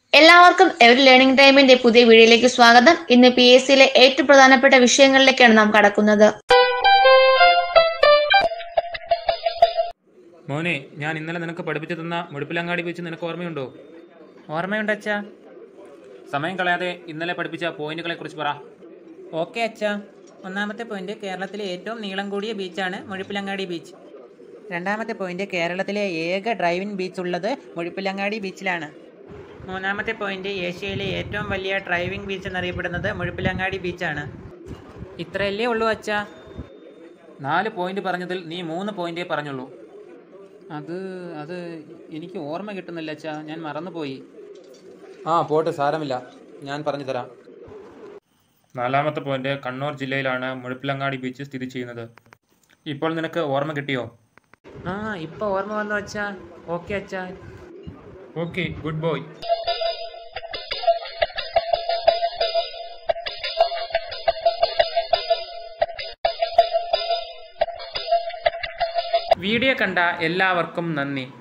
എല്ലാവർക്കും every learning ടൈമിന്റെ പുതിയ വീഡിയോയിലേക്ക് സ്വാഗതം. ഇന്ന് PSCയിലെ ഏറ്റവും പ്രധാനപ്പെട്ട വിഷയങ്ങളിലേക്കാണ് നാം കടക്കുന്നത്. മോനെ, ഞാൻ ഇന്നലെ നിനക്ക് പഠിപ്പിച്ചു തന്ന മുഴുപ്പിലങ്ങാടി ബീച്ച് നിനക്ക് ഓർമ്മയുണ്ടോ? ഓർമ്മയുണ്ട് അച്ഛാ. സമയം കളയാതെ ഇന്നലെ പഠിപ്പിച്ച പോയിന്റുകളെ കുറിച്ച് പറ. ഓക്കെ അച്ഛാ. ഒന്നാമത്തെ പോയിന്റ്, കേരളത്തിലെ ഏറ്റവും നീളം കൂടിയ ബീച്ചാണ് മുഴുപ്പിലങ്ങാടി ബീച്ച്. രണ്ടാമത്തെ പോയിന്റ്, കേരളത്തിലെ ഏക ഡ്രൈവിംഗ് ബീച്ച് ഉള്ളത് മുഴുപ്പിലങ്ങാടി ബീച്ചിലാണ്. മൂന്നാമത്തെ പോയിന്റ്, ഏഷ്യയിലെ ഏറ്റവും വലിയ ഡ്രൈവിംഗ് ബീച്ച് എന്നറിയപ്പെടുന്നത് മുഴുപ്പിലങ്ങാടി ബീച്ചാണ്. ഇത്രയല്ലേ ഉള്ളൂ അച്ഛാ. 4 പോയിന്റ് പറഞ്ഞതിൽ നീ 3 പോയിന്റേ പറഞ്ഞുള്ളൂ. അത് എനിക്ക് ഓർമ്മ കിട്ടുന്നില്ല അച്ഛാ, ഞാൻ മറന്നുപോയി. പോട്ടെ, സാരമില്ല, ഞാൻ പറഞ്ഞു തരാം. 4ാമത്തെ പോയിന്റ്, കണ്ണൂർ ജില്ലയിലാണ് മുഴുപ്പിലങ്ങാടി ബീച്ച് സ്ഥിതി ചെയ്യുന്നത്. ഇപ്പോൾ നിനക്ക് ഓർമ്മ കിട്ടിയോ? ഇപ്പൊ ഓർമ്മ വന്നു അച്ഛാ. ഓക്കെ അച്ഛാ. Okay, good boy. വീഡിയോ കണ്ട എല്ലാവർക്കും നന്ദി.